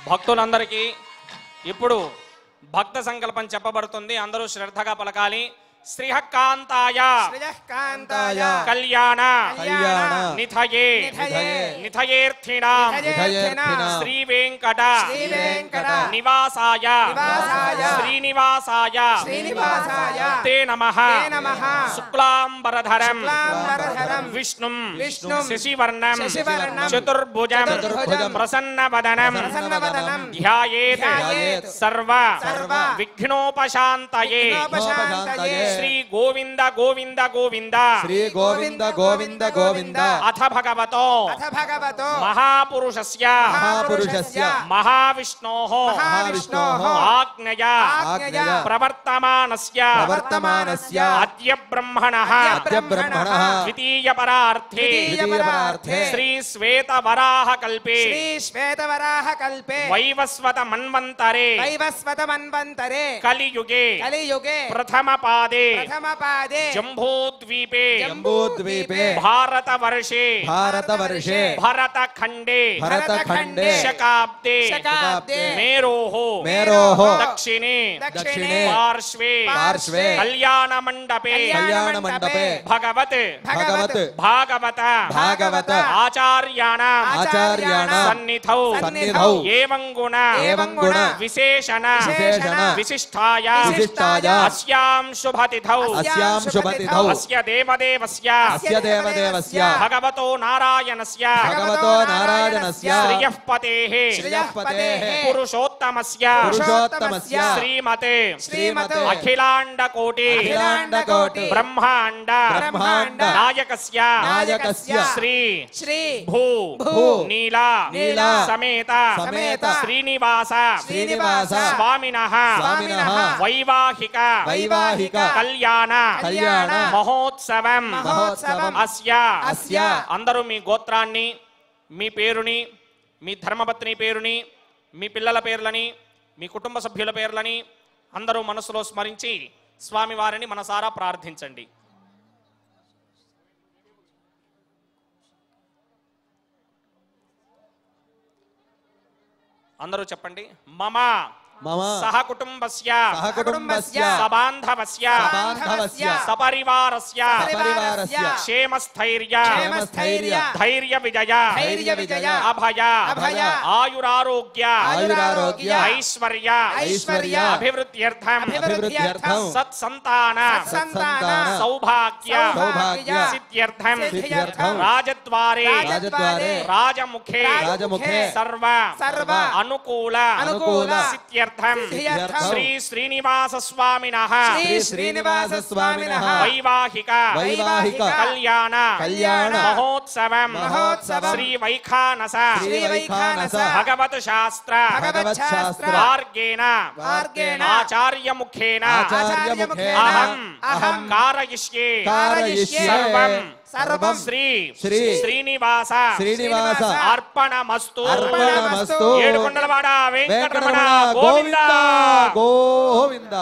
భక్తులందరికీ ఇప్పుడు భక్త సంకల్పం చెప్పబడుతుంది. అందరూ శ్రద్ధగా పలకాలి. శ్రీహకాంతాయ కళ్యాణ నిథయే నిథయేర్థినాం శ్రీ వెంకట నివాసాయ శ్రీనివాసాయ తే నమః. శుక్లాంబరధరం విష్ణుం శశివర్ణం చతుర్భుజం ప్రసన్నవదనం ధ్యాయేత్ సర్వ విఘ్నోపశాంతయే. श्री गोविंद गोविंद गोविंद श्री गोविंद गोविंद गोविंद अथ भगवतो महापुरुषस्य महाविष्णोः आज्ञया प्रवर्तमानस्य अद्य ब्रह्मणः द्वितीय परार्थे श्री श्वेत वराह कल्पे वैवस्वत मन्वन्तरे कलियुगे प्रथम पादे जम्बूद्वीपे भारतवर्षे भरतखण्डे शकाब्दे मेरोः दक्षिणे पार्श्वे कल्याणमण्डपे भगवत भागवत आचार्याणां सन्निधौ एवं गुण विशेषण विशिष्टाया अस्यां शुभतिथौ अस्य देवदेवस्य भगवतो नारायणस्य श्रियः पतेः पुरुषोत्तमस्य श्रीमते अखिलाण्डकोटि ब्रह्माण्ड नायकस्य श्री भू नीला समेत श्रीनिवास स्वामिनः वैवाहिक कल्याण महोत्सवं अस्य अंदरू मी गोत्रान्नि मी पेरुनि मी धर्मपत्नी पेरुनि మీ పిల్లల పేర్లని మీ కుటుంబ సభ్యుల పేర్లని అందరూ మనసులో స్మరించి స్వామి వారిని మనసారా ప్రార్థించండి. అందరూ చెప్పండి. మమ सह कुटुंबस्य सबान्धवस्य सपरिवारस्य क्षेमस्थैर्य धैर्य विजय अभय आयुरारोग्य ऐश्वर्य अभिवृद्ध्यर्थं सत्संतान सौभाग्य सिद्ध्यर्थं राजद्वारे राजमुखे सर्व अनुकूल श्री श्रीनिवास स्वामिनः वैवाहिक कल्याण महोत्सवं श्री वैखानस भगवत शास्त्र मार्गेण आचार्य मुखेन अहं कारयिष्ये सर्वं श्री श्रीनिवास अर्पणमस्तु. ఏడుకొండలవాడ వెంకటరమణ గోవింద గోవింద.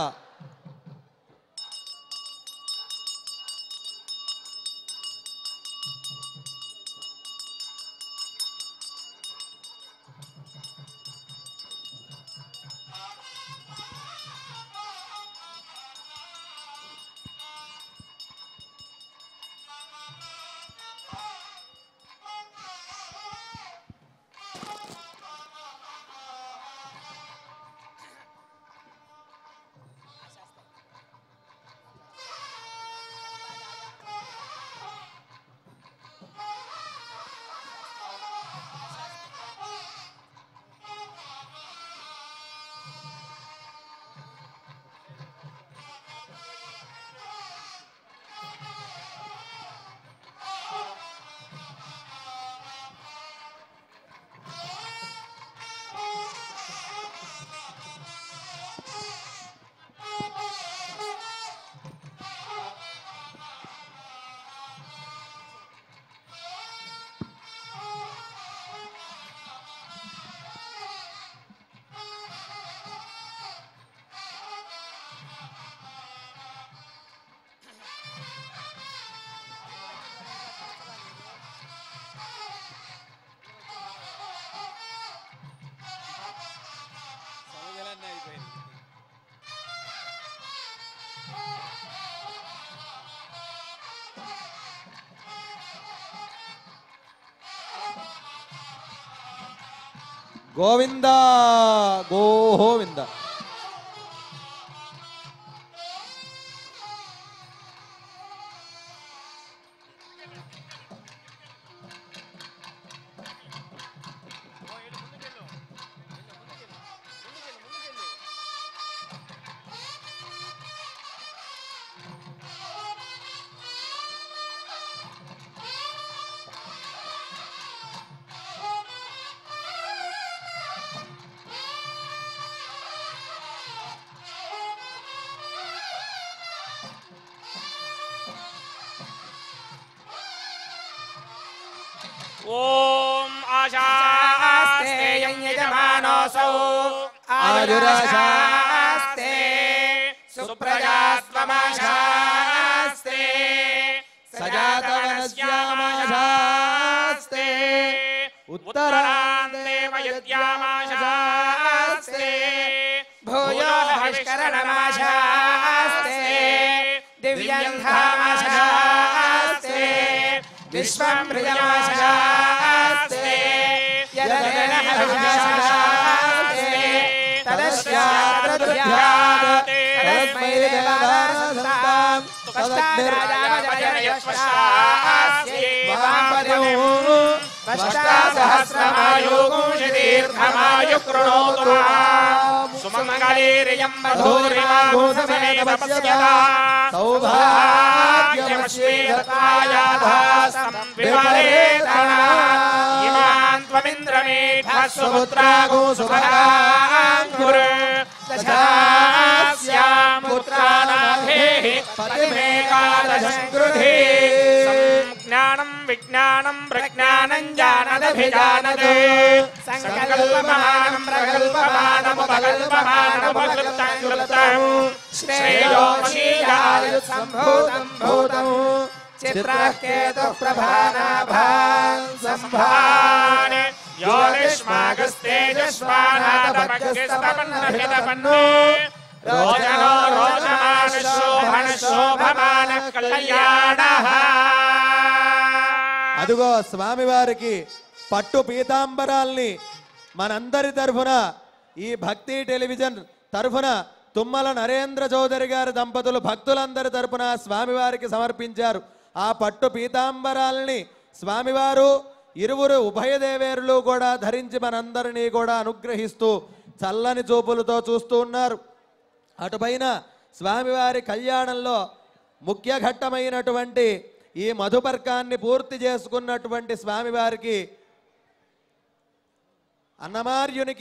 గోవింద గోవింద ఓం ఆశాస్తే యజమానోసౌ ఆయురాశాస్తే సుప్రజాత్వమాశాస్తే సజాతవనస్యామాశాస్తే ఉత్తరాందేవ యద్యామాశాస్తే భూయో హవిష్కరణమాశాస్తే దివ్యంధామాశాస్తే విశ్వమృజమాశాస్తే యదనహవిషాస్తే తదస్యాత్రదుర్యాత్ తదస్మై దేవానాసంతాం పశ్చాదాజనయస్వశాస్యే వాంపదం పష్టాసహస్రమాయుగోషదీర్ఘమాయు కృణోతు సుమంగళీరియం మధురిమాఘోషమేవ పశ్యతా సౌభాగ్యమశ్రీదత్తాయాధాసం వివరేతనా ఇమాన్ త్వమింద్రమేఢ సుపుత్రాగో సుభగాంగుర్ దశాస్యాం పుత్రానాభేః పతిమేకాదశం గృధే జ్ఞానం విజ్ఞానం ప్రజ్ఞానం జానదభిజానద్ సంకల్పమానం ప్రకల్పమానముపకల్పమానముపకృతం కృతం శ్రేయోషీయాయుః సంభూతం భూతం చిత్రకేతు ప్రభానాభాన్ సంభాన్ యోనిష్మాగస్తేజస్వానాదమగ్గిస్తపన్నహితపన్ను రోచనో రోచమాన శోభన శోభమాన కళ్యాణః. అదుగో స్వామివారికి పట్టు పీతాంబరాల్ని మనందరి తరఫున ఈ భక్తి టెలివిజన్ తరఫున తుమ్మల నరేంద్ర చౌదరి గారి దంపతులు భక్తులందరి తరఫున స్వామివారికి సమర్పించారు. ఆ పట్టు పీతాంబరాల్ని స్వామివారు ఇరువురు ఉభయ దేవేరులు కూడా ధరించి మనందరినీ కూడా అనుగ్రహిస్తూ చల్లని చూపులతో చూస్తూ ఉన్నారు. అటుపైన స్వామివారి కళ్యాణంలో ముఖ్య ఘట్టమైనటువంటి ఈ మధుపర్కాన్ని పూర్తి చేసుకున్నటువంటి స్వామివారికి అన్నమార్యుని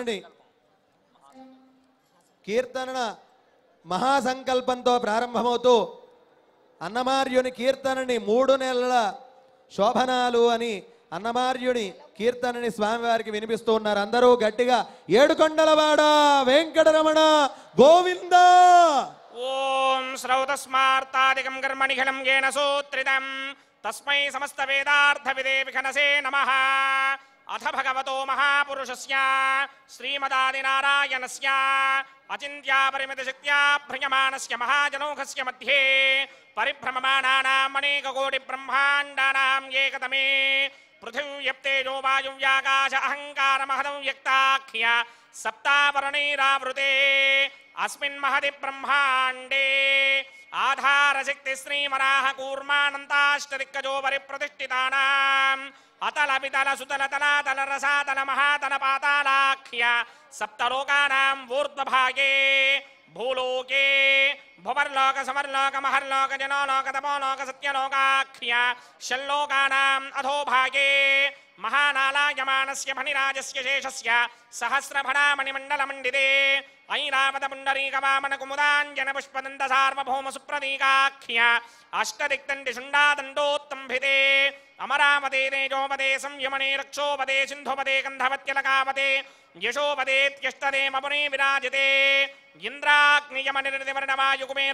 కీర్తన మహాసంకల్పంతో ప్రారంభమవుతూ అన్నమార్యుని కీర్తనని 3 నెలల శోభనాలు అని అన్నమార్యుని కీర్తనని స్వామివారికి వినిపిస్తూ ఉన్నారు. అందరూ గట్టిగా ఏడుకొండలవాడ వెంకటరమణ గోవింద. ఓం శ్రౌతస్మార్తాదికం కర్మణిఖిలం యేన సూత్రితం తస్మై సమస్త వేదార్థ విదే విఘనసే నమః. అథ భగవతో మహాపురుషస్య శ్రీమదాదినారాయణస్య అచింత్యాపరిమిత శక్త్యా భ్రయమాణస్య మహాజనౌఘస్య మధ్యే పరిభ్రమమాణానాం అనేకకోటి బ్రహ్మాండానాం ఏకతమే పృథివ్యప్తేజో వాయువ్యాకాశ అహంకారమహదం వ్యక్తాఖ్య సప్తావరణైరావృతే అస్మిన్ మహది బ్రహ్మాండే ఆధారశక్తి శ్రీమరాహ కూర్మానంతాష్టదిక్కజో పరిప్రతిష్ఠితానాం అతల వితల సుతల తలాతల రసాతల మహాతల పాతాళాఖ్య సప్తలోకానాం ఊర్ధ్వభాగే భూలోకే భువర్లోక సమర్లోక మహర్లోక జనోలోక తపోలోక సత్యలోకాఖ్య షల్లోకానాం అధోభాగే మహానాలాయమానస్య ఫణిరాజస్య శేషస్య సహస్రఫణామణిమండలమండితే ఐరావత పుండరీకవామన కుముదాంజన పుష్పదంత సార్వభౌమ సుప్రతీకాఖ్య అష్టదిక్తండి శుండాదండోత్తంభితే అమరావతే తేజోపదే సంయమనే రక్షోపదే సింధుపదే గంధవత్యలకావతే యశోపదేత్యష్టదే మపునే విరాజితే ఇంద్రాగ్నియమనిర్దివర్ణమాయుకుమేర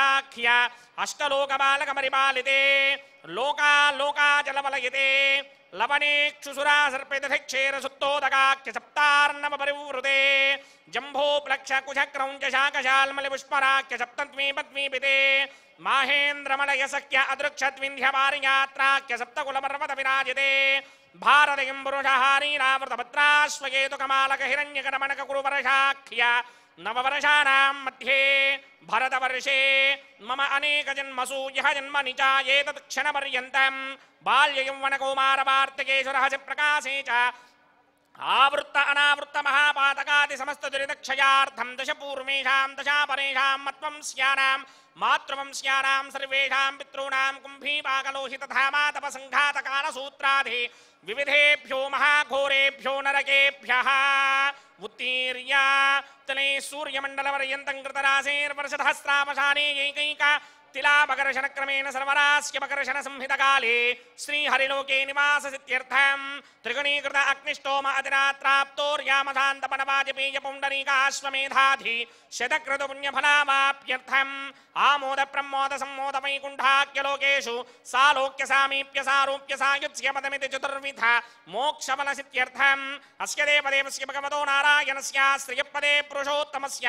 ఈశానాఖ్య అష్టలోకబాలకమరిపాలితే లోకాలోకాచలవలయతే लवणेक्षुसुरा सर्पितधिक्षेरसुत्तोदकाख्य सप्तार्णव परिवृते जम्भो प्लक्ष कुश क्रौञ्च शाकशाल्मलि पुष्पराख्य सप्तद्वी पद्मीपिते माहेन्द्रमलय सख्य अदृक्षद्विन्ध्यवारियात्राख्य सप्तकुलपर्वत विराजिते भारतयं पुरुषहारीरावृतभद्राश्वकेतुकमालक हिरण्यकटमणक कुरुवर्षाख्य नववर्षाणां मध्ये भरतवर्षे मम अनेकजन्मसु यः जन्म निचायेतत् क्षणपर्यन्तं बाल्ययौवनकौमारवार्तिकेषु प्रकाशे च आवृत्त अनावृत्त महापातकादि समस्त दुरितक्षयार्थं दश पूर्वेषां दशापरेषां मत्वंस्यानां मातृवंस्यानां सर्वेषां पितॄणां कुम्भीपाकलोहित धामातपसङ्घातकालसूत्रादि विविधेभ्यो महाघोरेभ्यो नरकेभ्यः उत्तीर्य तले सूर्यमण्डलपर्यन्तं कृतराशेर्वर्षसहस्रावसाने एकैक तिलापकर्षणक्रमेण सर्वरास्य पकर्षण संहितकाले श्रीहरिलोके निवाससित्यर्थं त्रिगुणीकृत अग्निष्टोम अतिरात्राप्तोर्यामधान्तपनवाजपेय पुण्डरीकाश्वमेधाधि शतक्रतुपुण्यफलावाप्यर्थम् आमोद प्रमोद सम्मोद वैकुण्ठाख्यलोकेषु सालोक्य सामीप्य सारूप्य सायुज्य पदमिति चतुर्विध मोक्षफलसित्यर्थम् अस्य देवदेवस्य भगवतो नारायणस्य श्रियपदे पुरुषोत्तमस्य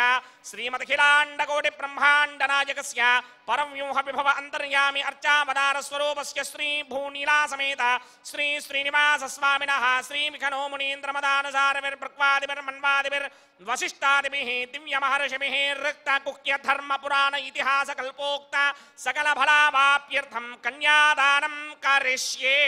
श्रीमदखिलाण्डकोटिब्रह्माण्डनायकस्य परव्यूह विभव अंतर्यामी अर्चावतार स्वरूपस्य श्री भूनीला समेत श्री श्रीनिवास स्वामिनः श्री विखनो मुनीन्द्र मदानुसारविर्भक्वादिभिर्मन्वादिभिर् वसिष्ठादिभिः दिव्य महर्षिभिः ऋक्त कुह्य धर्म पुराण इतिहास कल्पोक्त सकल फलावाप्यर्थं कन्यादानं करिष्ये।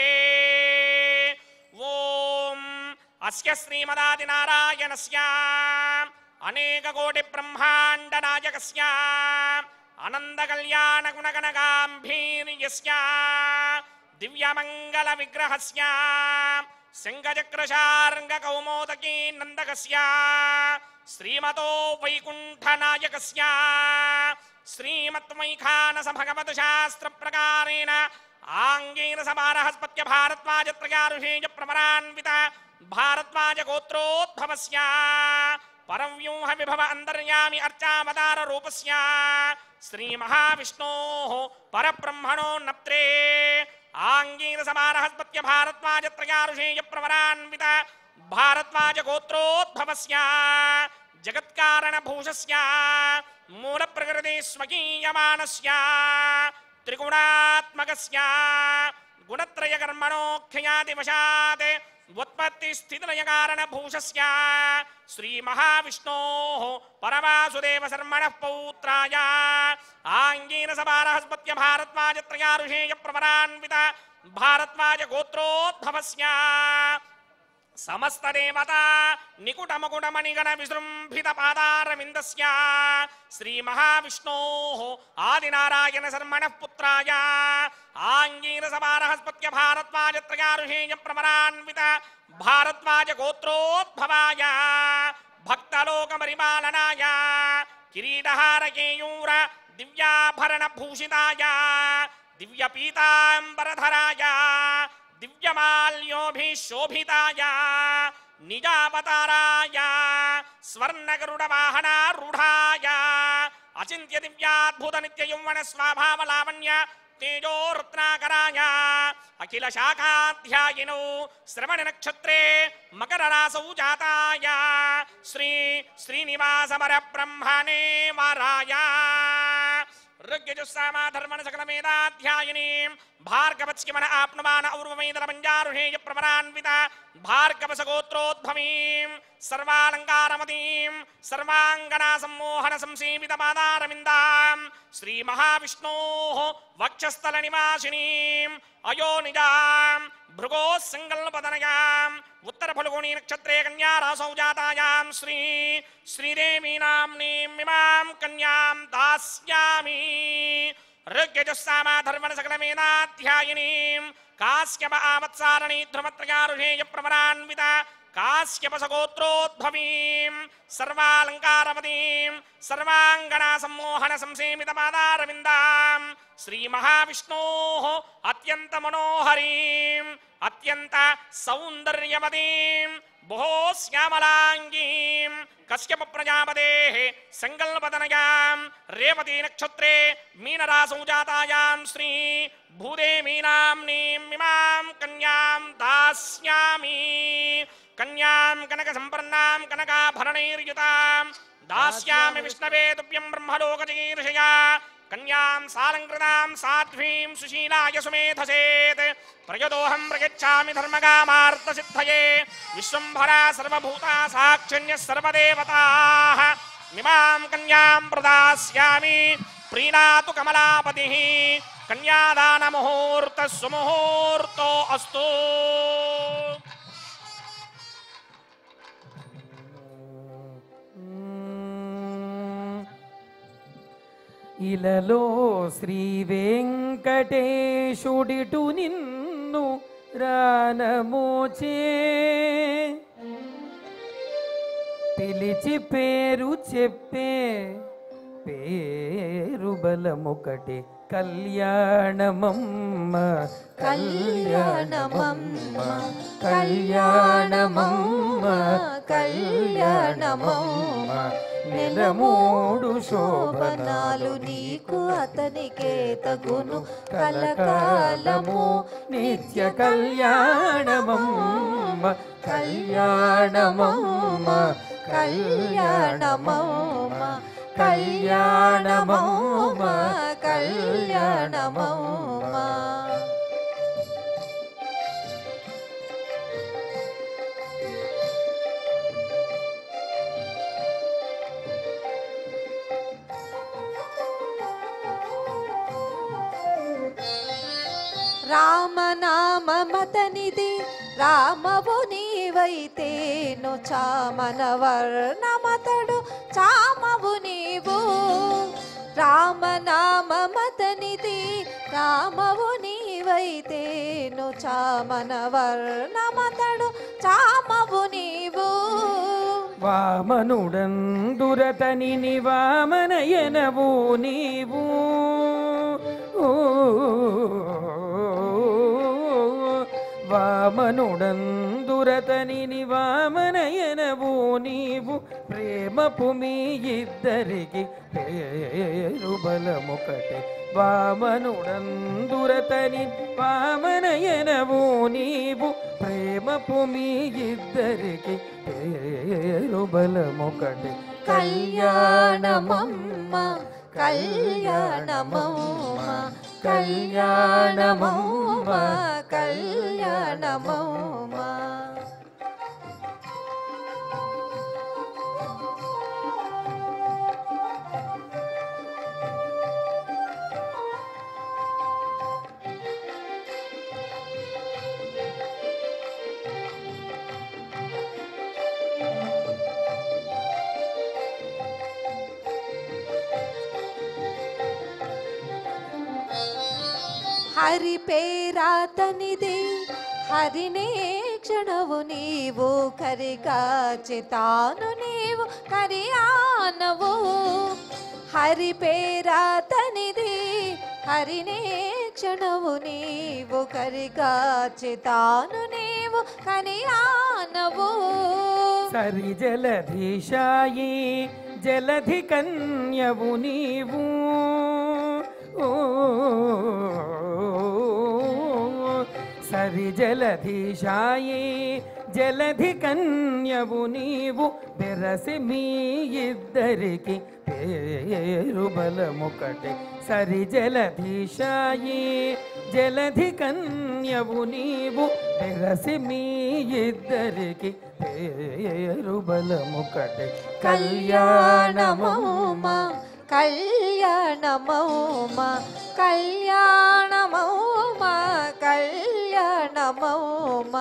ओम अस्य श्रीमदादिनारायणस्य अनेक कोटि ब्रह्मांड नायकस्य आनंद कल्याण गुणगणगांभीर्यस्य दिव्यमंगल विग्रहस्य सिंहचक्रशार्ंग कौमोदकी नंदकस्य श्रीमतो वैकुंठनायकस्य श्रीमद्वैखानस भगवत शास्त्र प्रकारेण आंगेन समारहस्पत्य भारद्वाजत्रयाऋषेय प्रवरान्वित भारद्वाज गोत्रोद्भवस्य परव्यूह विभव अंतर्यामी अर्चावतार रूपस्य श्री महाविष्णोः परब्रह्मणो नप्त्रे आंगीन समारहस्पत्य भारद्वाजत्रयाऋषेय प्रवरान्वित भारद्वाज गोत्रोद्भवस्य जगत्कारण भूषस्य मूल प्रकृति स्वकीयमानस्य त्रिगुणात्मकस्य गुणत्रय कर्मणोख्यादिवशात् उत्पत्ति स्थितिलय कारण भूषस्य श्री महाविष्णोः परवासुदेव शर्मणः पौत्राय आंगीन समारहस्पत्य भारद्वाजत्रयाऋषेय प्रवरान्वित भारद्वाज गोत्रोद्भवस्य समस्त देवता निकुट मुकुट मणिगण विजृंभित पादारविंदस्य श्री महाविष्णोः आदिनारायण शर्मणः पुत्राय आंगीर समारहस्पत्य भारद्वाजत्रयाऋषेय प्रवरान्वित भारद्वाज गोत्रोद्भवाय भक्तलोक परिपालनाय किरीटहार केयूर दिव्याभरण भूषिताय दिव्य पीतांबरधराय दिव्यमाल्योभिशोभिताय निजावताराय स्वर्णगरुडवाहनारूढाय अचिन्त्य दिव्याद्भुत नित्य यौवन स्वाभाव लावण्य तेजो रत्नाकराय अखिल शाखाध्यायिनो श्रवण नक्षत्रे मकर रासौ जाताय श्री श्रीनिवास परब्रह्मणे वराय ऋग्यजुस्सामा धर्मण सकल वेदाध्यायिनीं भार्गवत्स्यमन आप्नुमान और्वमेदर मञ्जारुषेय प्रवरान्विता भार्गवस गोत्रोद्भवीं सर्वालङ्कारमतीं सर्वाङ्गना सम्मोहन संसेवित पादारविन्दां श्री महाविष्णोः वक्षस्थल निवासिनीं अयोनिजां भृगोः संकल्पतनयां उत्तर फल्गुनी नक्षत्रे कन्या रासौ जातायां श्री श्रीदेवी नाम्नीं इमां कन्यां दास्यामि ऋग्यजुस्सामा धर्मण सकल वेदाध्यायिनीं काश्यप आवत्सारणी ध्रुवत्रयाऋषेय प्रवरान्विता काश्यपस गोत्रोद्भवीं सर्वालङ्कारवतीं सर्वाङ्गना सम्मोहन संसेवित पादारविन्दां श्री महाविष्णोः अत्यंत मनोहरीं अत्यंत सौन्दर्यवतीं बहु श्यामलांगीं कश्यप प्रजापतेः संकल्पतनयां रेवती नक्षत्रे मीनरासौ जातायां श्री भूदेवी नाम्नीं इमां कन्यां दास्यामि कन्यां कनकसम्पन्नां कनकाभरणैर्युतां दास्यामि विष्णवे तुभ्यं ब्रह्मलोकचिकीर्षया कन्यां सालङ्कृतां साध्वीं सुशीलाय सुमेधसेत् प्रयतोऽहं प्रयच्छामि धर्मकामार्थसिद्धये विश्वम्भरा सर्वभूता साक्षिण्यः सर्वदेवताः इमां कन्यां प्रदास्यामि प्रीणातु कमलापतिः कन्यादानमुहूर्तः सुमुहूर्तो अस्तु। ఇలలో శ్రీ వెంకటేశుడిటు నిన్ను రానమోచే పిలిచి పేరు చెప్పే పేరు బలముకటి కళ్యాణమమ్మ కళ్యాణమమ్మ కళ్యాణమమ్మ కళ్యాణమమ్మ నెలమూడు శోభనాలు నీకు అతనికే తగును కలకాలము నిత్య కళ్యాణమమ్మ కళ్యాణమమ్మ కళ్యాణమమ్మ కళ్యాణమమ్మ కళ్యాణమమ్మ రామనామమతనిది రామవు నీవైతేను చామన వర్ణమతడు చామవు నీవు రామనామమతనిది రామవు నీవైతేను చామన వర్ణమతడు చామవు నీవు వామనుడందురతని నివామనయనవు నీవు వామనుడందురతని నివామనయనవు నీవు ప్రేమపు మీ ఇద్దరికి పేరు బలముకటి వామనుడందురతని వామనయనవు నీవు ప్రేమపు మీ ఇద్దరికి పేరు బలముకటి కళ్యాణమమ్మ కళ్యాణమమ్మ కళ్యాణమమ్మ కళ్యాణమమ్మ హరి పేరాతనిది హరినే క్షణవు నీవు కరికాచితాను నీవు కరియానవు హరి పేరాతనిది హరినే క్షణవు నీవు కరికాచితాను నీవు కరియానవు సరి జలధీశాయి జలధి కన్యవు నీవు సరి జలధీశాయి జలధి కన్యవు నీవు బెరసి మీ ఇద్దరికి పేరు బలముకటి సరి జలధీశాయి జలధి కన్యవు నీవు బెరసి మీ ఇద్దరికి పేరు బలముకటి కళ్యాణమమ్మ కళ్యాణమమ్మ కళ్యాణమమ్మ కళ్యాణమమ్మ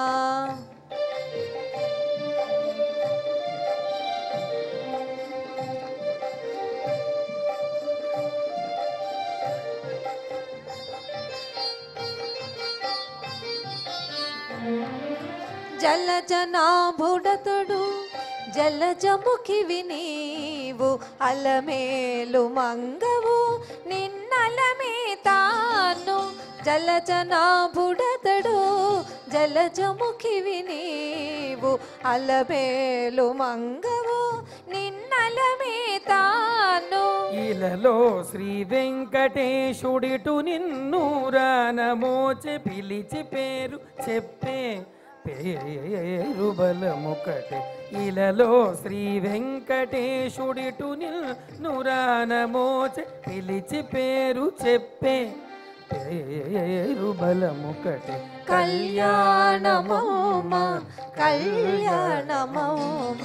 జలజనాభుడతుడు జలజముఖివి నీవు అలమేలు మంగవు నిన్నలమే తాను జలజనాభుడతడు జలజముఖివి నీవు అలమేలు మంగవు నిన్నలమే తాను ఇలలో శ్రీ వెంకటేశుడిటు నిన్ను రానమోచె పిలిచి పేరు చెప్పే పేరు బలముకటే ఇలలో శ్రీ వెంకటేశుడిటు నిన్ను రానమోచె పిలిచి పేరు చెప్పే పేరు బలముకటే కళ్యాణమౌమ కళ్యాణమౌమ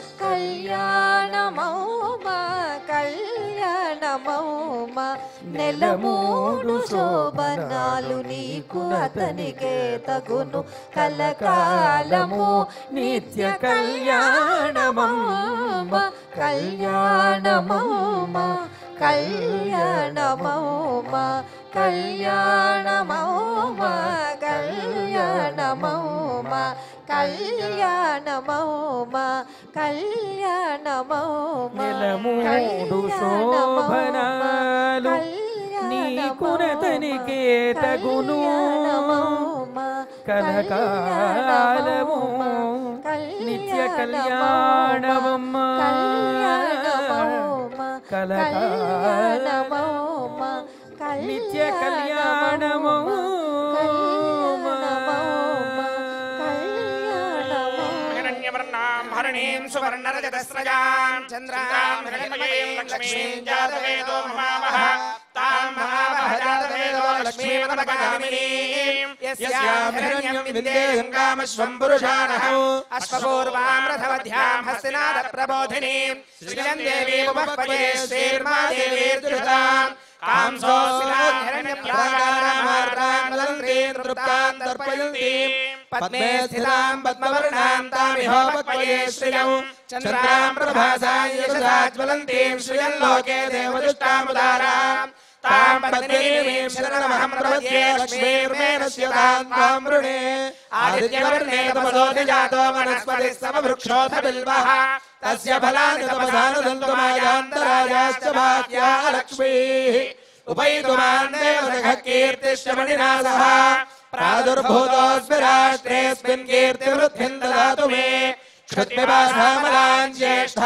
కళ్యాణమౌమ కళ్యాణమౌమ నెలమూడు శోభనాలు నీకు అతనికే తగును కలకాలము నిత్య కళ్యాణమౌమ కళ్యాణమౌమ కళ్యాణమౌమ కళ్యాణమౌమ కళ్యాణమౌమ కళ్యాణమౌమ కళ్యాణమౌమ నెలమూడు శోభనాలు నీకునతనికే తగును కలకాలము నిత్య కళ్యాణమమ్మ కలకాలమౌమ నిత్య కళ్యాణము హిరణ్యవర్ణాం హరిణీం సువర్ణరజతస్రజాం చంద్రాం హిరణ్మయీం లక్ష్మీం జాతవేదో మహావహ తాం మహావహ జాతవేదో లక్ష్మీమనపగామినీం యస్యాం హిరణ్యం విద్యేయం కామశ్వం పురుషానః అశ్వపూర్వాం రథవధ్యాం హస్తినాద ప్రబోధినీం శ్రీయం దేవీం ఉపపదే శ్రీర్మా దేవీర్దుషతాం కాంసోస్మినాం హిరణ్యప్రాకారామార్తాం వదంతీం తృప్తాం దర్పయంతీం పద్మే స్థితాం పద్మవర్ణాం తామిహోపక్వయే శ్రియం చంద్రాం ప్రభాసాం యశసాజ్వలంతీం శ్రియం లోకే దేవదుష్టాముదారాం తాం పద్మీమీం శరణమహం ప్రపద్యే లక్ష్మీర్మేణస్యతాం త్వాం వృణే ఆదిత్యవర్ణే తపసోధి జాతో వనస్పతిస్తమవృక్షోథ బిల్వః తస్య ఫలాని తపసానుదంతుమాయాంతరాజాశ్చ భాగ్యా లక్ష్మీః ఉపైతుమాన్ దేవదః కీర్తిశ్చ మణినాథః ప్రాదుర్భూతోऽస్మి రాష్ట్రేऽస్మిన్ కీర్తివృద్ధిం దదాతు మే క్షుత్పిపాసామలాన్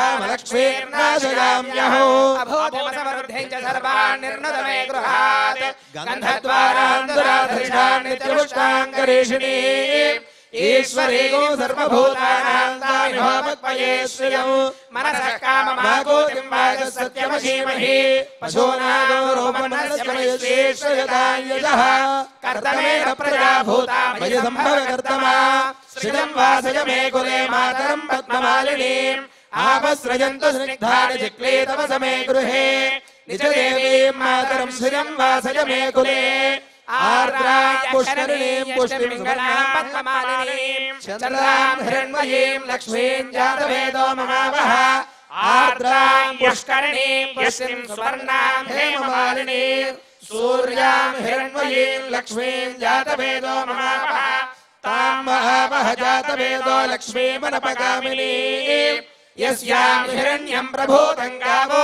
జ్యేష్ఠామలక్ష్మీర్నాశయామ్యహో అభూతమసమృద్ధిం చ సర్వాన్ నిర్ణుత మే గృహాత్ గంధద్వారాన్ దురాధరిషాన్ నిత్యపుష్టాంగరీషిణీ ఈశ్వరీగో సర్వభూతానాం తామిహోపక్వయే శ్రియం మనసః కామమాగోతిం వాచः సత్యమసీమహి పశూనాగో రూపమనస్య మయశ్రీశ్వయతాం యజః కర్తమేన ప్రజా భూతా మయి సంభవ కర్తమా శ్రియం వాసయ మే కులే మాతరం పద్మమాలినీం ఆపస్రజంతు స్నిగ్ధాని జిక్లీతమస మే గృహే నిజదేవీం మాతరం శ్రియం వాసయ మే కులే ఆర్ద్రాం పుష్కరిణీం పుష్టిం సువర్ణాం పద్మమాలినీం చంద్రాం హిరణ్మయీం లక్ష్మీం జాతవేదో మహావహ ఆర్ద్రాం పుష్కరిణీం పుష్టిం సువర్ణాం హేమమాలినీం సూర్యాం హిరణ్మయీం లక్ష్మీం జాతవేదో మహావహ తాం మహావహ జాతవేదో లక్ష్మీమనపగామినీం యస్యాం హిరణ్యం ప్రభూతం గావో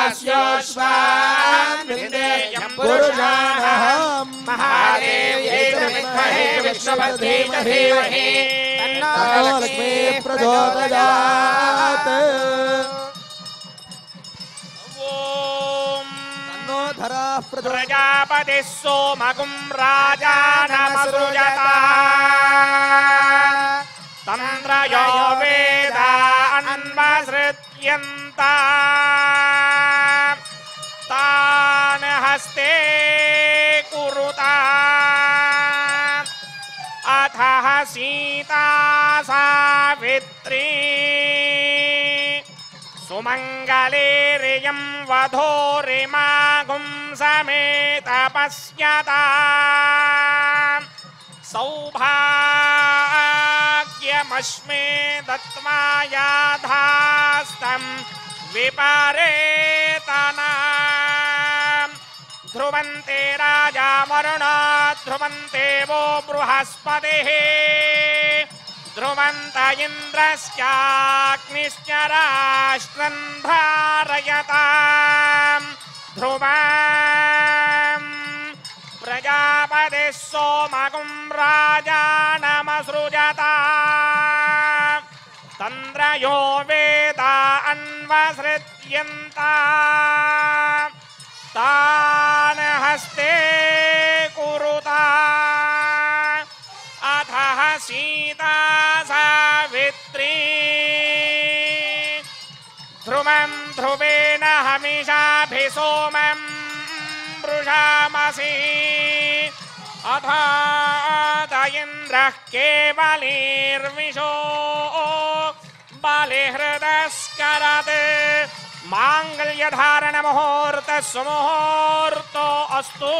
దాస్యోశ్వాన్ విందేయం పురుషానః మహాదేవ్యై విద్మహే విష్ణుపత్న్యై చ ధీమహి తన్నో లక్ష్మీ ప్రచోదయాత్. ఓం తన్నో ధరాః ప్రజాపతిः సోమగుం రాజానమసృజత తంద్రయో వేద అన్వసృత్యంత తాన్ హస్తే కురుత అథః సీతా సావిత్రీ సుమంగళేరియం వధోరిమాగుం సమేత పశ్యతాం సౌభాగ్యమస్మే దత్వా యాధాస్తం విపరేతనాం ధ్రువంతే రాజా వరుణో ధ్రువంతే वो బృహస్పతిః ధ్రువంత ఇంద్రశ్చాగ్నిశ్చ రాష్ట్రం ధారయతాం ధ్రువం ప్రజాపతిः సోమగుం రాజానమసృజత తంద్రయో వేద అన్వసృత్యంత ध्यायन्ता तान् हस्ते कुरुता अथः सीता सावित्री ध्रुवं ध्रुवेण हमिषाभिसोमं वृषामसि अथा त इन्द्रः केवलीर्विशो बलिहृदस्करत् माङ्गल्यधारणमुहूर्तः सुमुहूर्तो अस्तु।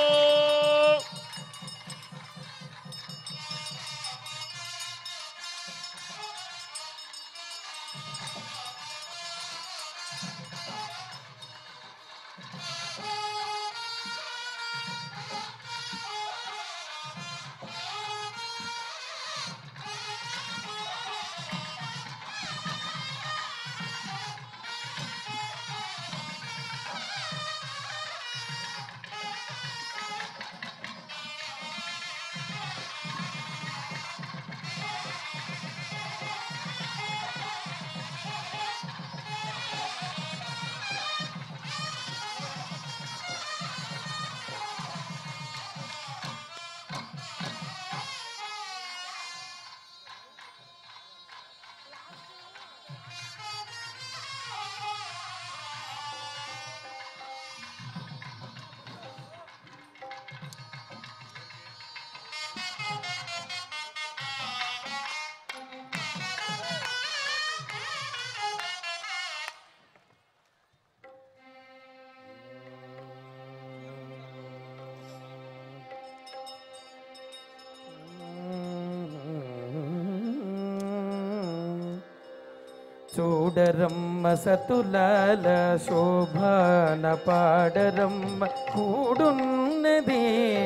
చూడరమ్మ సతులాల శోభాన పాడరమ్మ కూడున్నది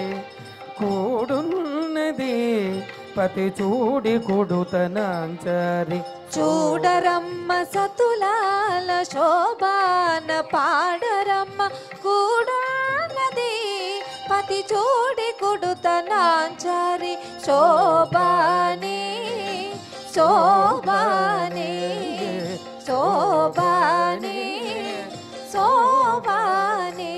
కూడున్నది పతి చూడి కొడుతనాంచారి చూడరమ్మ సతులాల శోభాన పాడరమ్మ కూడున్నది పతి చూడి కొడుతనాంచారి శోభాని శోభాని శోభాని శోభాని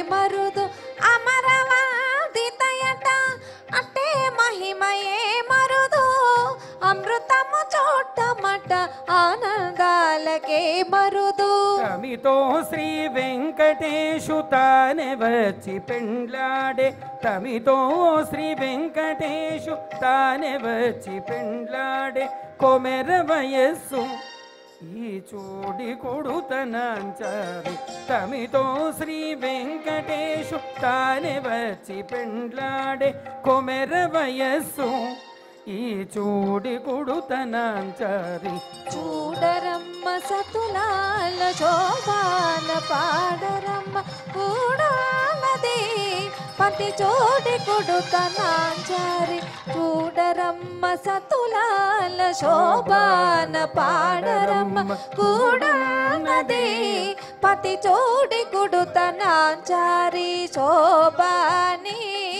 మరుదు అమరవాదితయట అంటే మహిమయే మరుదు అమృతము చోటమట ఆనందాలకే మరుదు తమితో శ్రీ వెంకటేశు తానే వచ్చి పెండ్లాడే తమితో శ్రీ వెంకటేశు తానే వచ్చి పెండ్లాడే కొమెర వయస్సు ఈ చూడి కొడుతనంచారి తమితో శ్రీ వెంకటేశు తానే వచ్చి పెండ్లాడే కొమెర వయస్సు ఈ చూడి కొడుతనంచారి చూడరమ్మ సతులాల శోభాన పాడరమ్మ కూడాలది పతి చోడి కొడుతనాంచారి చూడరమ్మ సతులాల శోభాన పాడరమ్మ కూడాలది పతి చోడి కొడుతనాంచారి శోభాని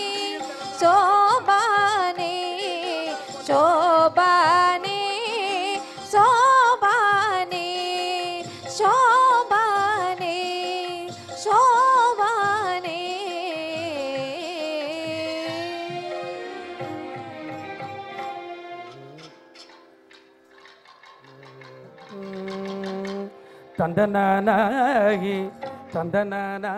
శోభాని శోభాని శోభాని శోభాని శోభాని తందనానాగి తందనానా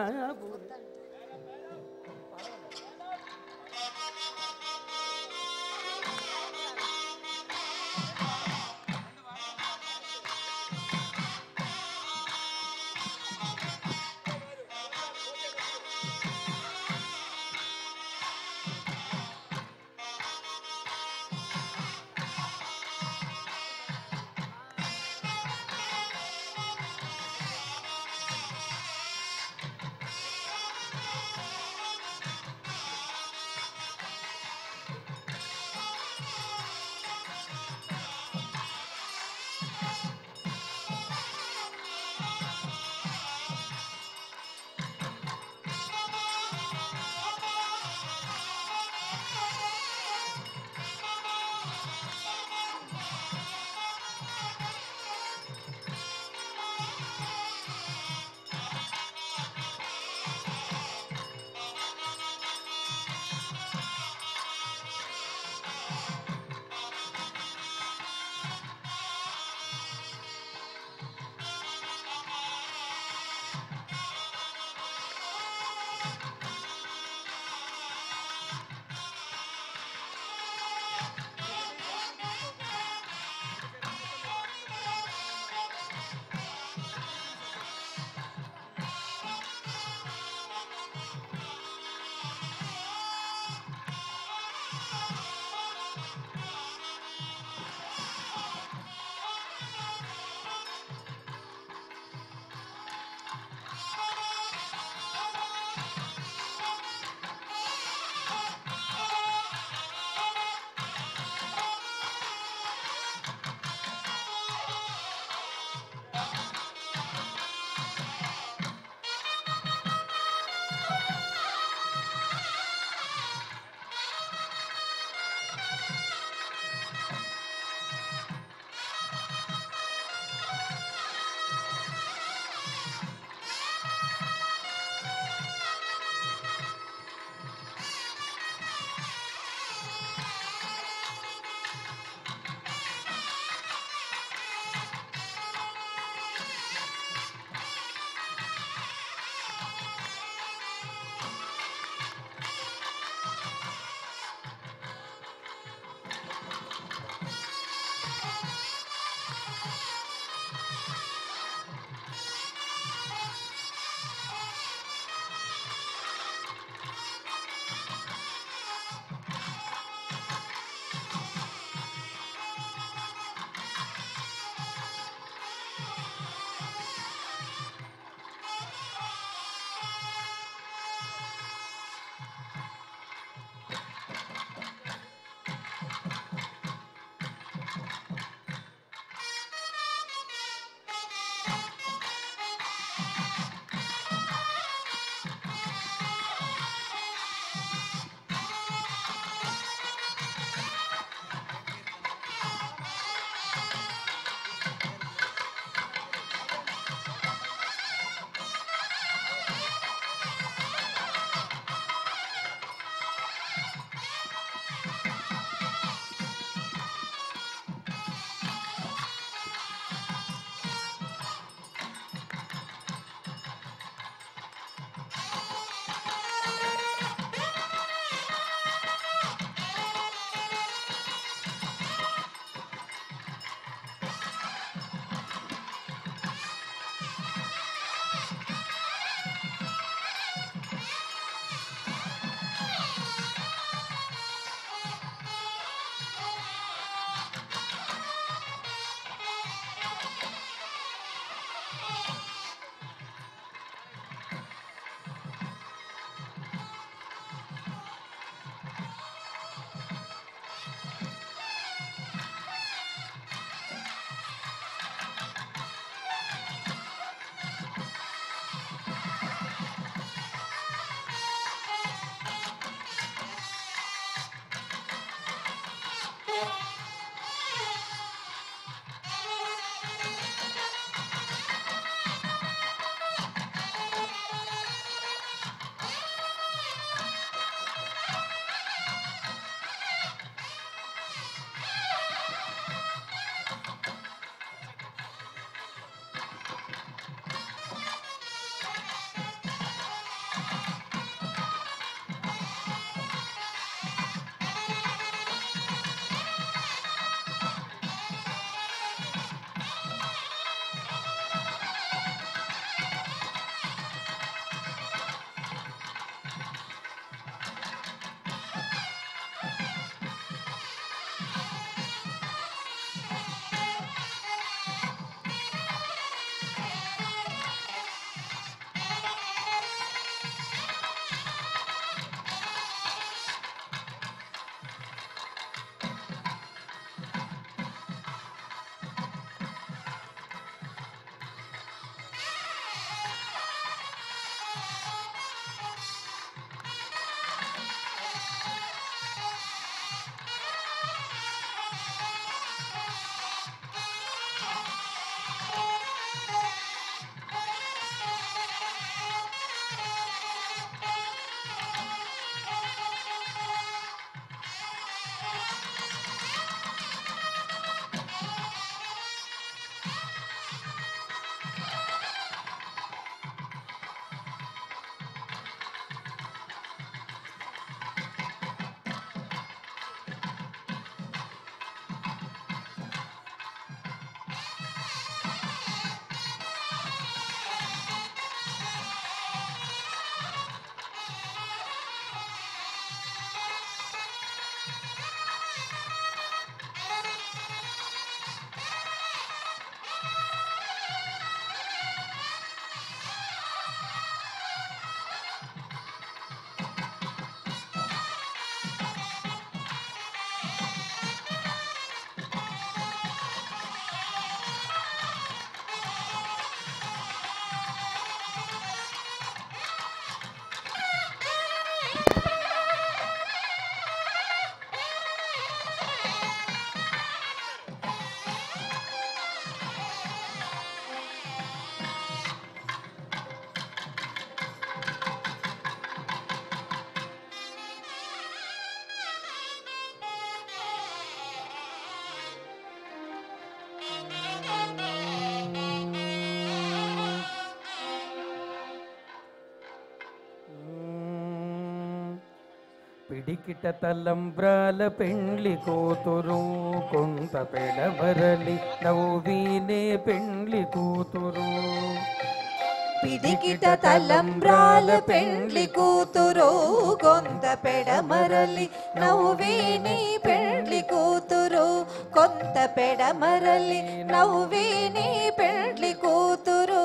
పిడికిట తలంబ్రాల పెండ్లి కూతురు కొంత పెడవరలి నవ్వినే పెండ్లి కూతురు పిడికిట తలంబ్రాల పెండ్లి కూతురు కొంత పెడమరలి నవ్వేని పెండ్లి కూతురు కొంత పెడమరలి నవ్వేని పెండ్లి కూతురు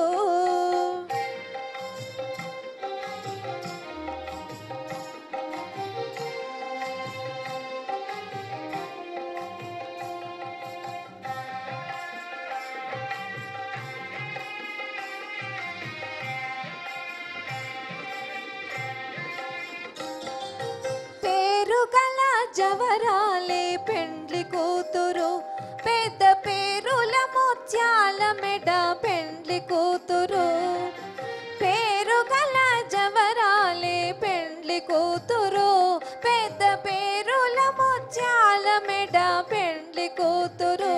జవరాలే పెండ్లి కూతురు పెద్ద పేరుల ముత్యాల మెడ పెండ్లి కూతురు పేరు గల జవరాలే పెండ్లి కూతురు పెద్ద పేరుల ముత్యాల మెడ పెండ్లి కూతురు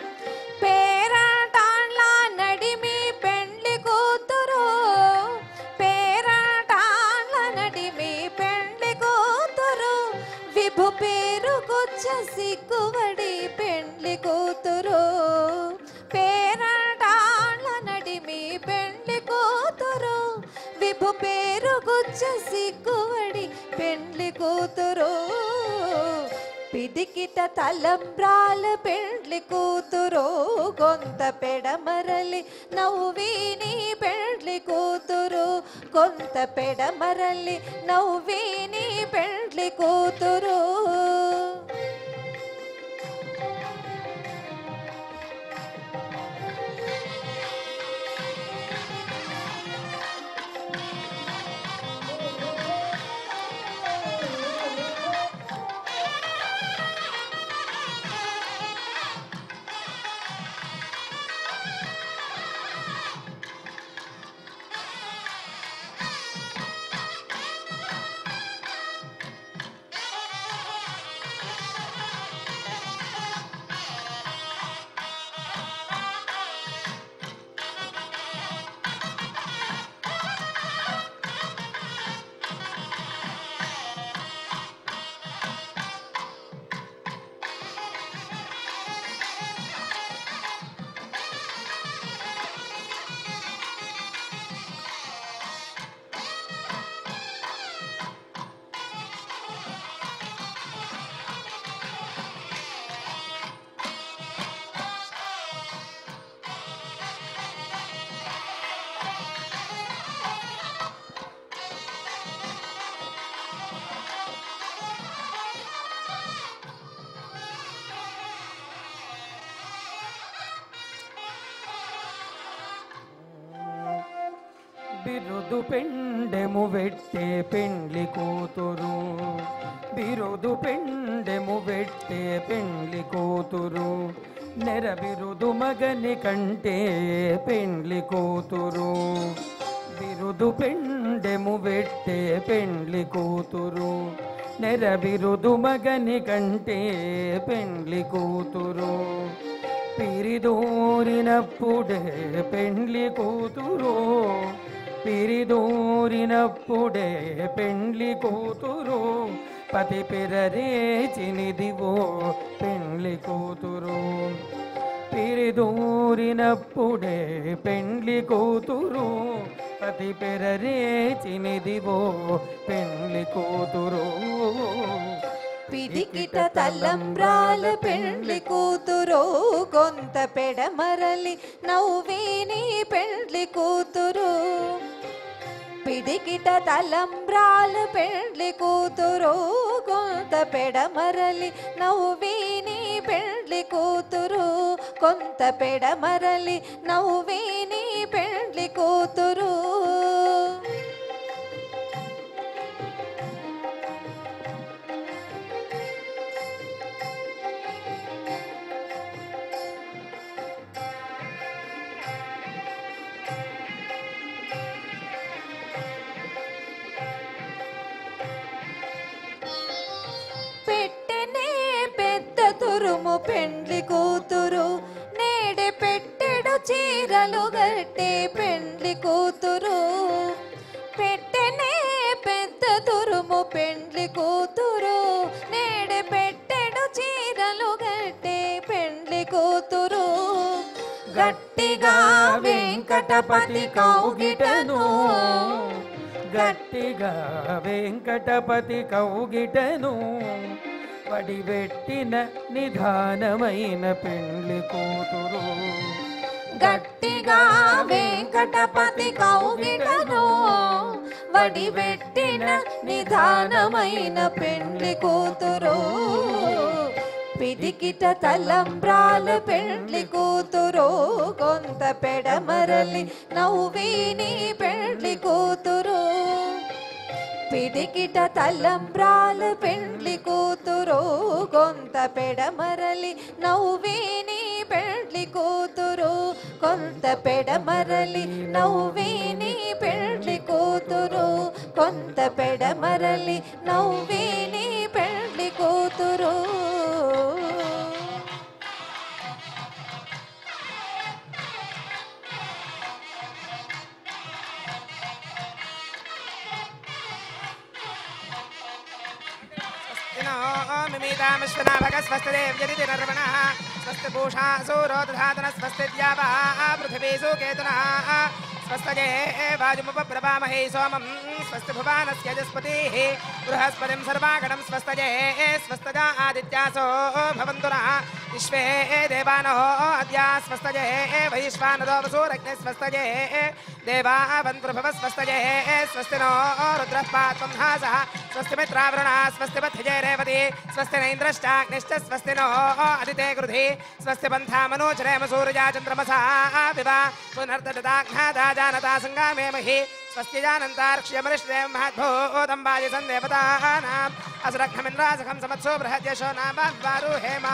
పేరటాళ్ళ నడిమి పెండ్లి కూతురు పేరటాళ్ళ నడిమి పెండ్లి కూతురు విభు పేరు గుచ్చ సిగ్గువడి పెండ్లి కూతురు పేరటాళ్ళ నడిమి పెండ్లి కూతురు విభు పేరు గుచ్చ సిగ్గువడి పెండ్లి కూతురు పిడికిట తలంబ్రాల పెండ్లి కూతురు కొంత పెడమరలి నవ్విని పెండ్లి కూతురు కొంత పెడమరలి నవ్విని పెండ్లి కూతురు బిరుదు పెండెము వెట్టే పెండ్లి కూతురు బిరుదు పెండెము వెట్టే పెండ్లి కూతురు నెర బిరుదు మగని కంటే పెండ్లి కూతురు బిరుదు పెండెము వెట్టే పెండ్లి కూతురు నెర బిరుదు మగని కంటే పెండ్లి కూతురు పిరిదూరినప్పుడే పెండ్లి కూతురు పిరిదూరినప్పుడే పెండ్లి కూతురు పతి పెరరేచినిదివో పెండ్లి కూతురు పిరిదూరినప్పుడే పెండ్లి కూతురు పతి పెరరేచినిదివో పెండ్లి కూతురు పిడికిట తలంబ్రాల పెండ్లి కూతురు కొంత పెడమరలి నవ్విని పెండ్లి కూతురు పిడికిట తలంబ్రాల పెండ్లి కూతురు కొంత పెడమరలి నవ్విని పెండ్లి కూతురు కొంత పెడమరలి నవ్విని పెండ్లి కూతురు తురుము పెండ్లి కూతురు నేడే పెట్టెడు చీరలు గట్టే పెండ్లి కూతురు పెట్టెనే పెద్ద తురుము పెండ్లి కూతురు నేడే పెట్టెడు చీరలు గట్టే పెండ్లి కూతురు గట్టిగా వెంకటపతి కౌగిటను గట్టిగా వెంకటపతి కౌగిటను వడిబెట్టిన నిధానమైన పెండ్లి కూతురు గట్టిగా వెంకటపతి కౌగిటను వడిబెట్టిన నిధానమైన పెండ్లి కూతురు పిడికిట తలంబ్రాల పెండ్లి కూతురు కొంత పెడమరలి నవ్విని పెండ్లి కూతురు పిడికిట తలంబ్రాల పెండ్లి కూతురు కొంత పెడమరలి నవ్విని పెండ్లి కూతురు కొంత పెడమరలి నవ్విని పెండ్లి కూతురు కొంత పెడమరలి నవ్విని పెండ్లి కూతురు स्वस्ति नर्मणः स्वस्ति पूषा सूरो दधातनः स्वस्ति द्यावा पृथिवी सुकेतुनः स्वस्ति वायुमुपप्रभामहे सोमं स्वस्ति भुवानस्य जस्पतिः बृहस्पतिं सर्वागणं स्वस्ति स्वस्तिदा आदित्यासो भवन्तु नः विश्वे देवानो अद्या स्वस्ति वैश्वानरो वसूरग्ने स्वस्ति देवा वन्त्रभव स्वस्ति स्वस्ति नो रुद्रः पात्वं हासः स्वस्ति मित्रावरुणः स्वस्ति पथ्ये रेवती स्वस्ति नैन्द्रश्चाग्निश्च स्वस्ति नो अदिते गृधि स्वस्ति पन्था मनोचरेम सूर्या चन्द्रमसा विवा पुनर्ददाघ्नादा जानता संगामे महि स्वस्ति जानन्तार्क्ष्यमरिष्टे महद्भूतं वायुसं देवतानाम् असुरघ्नमिन्द्रासखं समत्सो बृहद्यशो नामाद्वारुहेम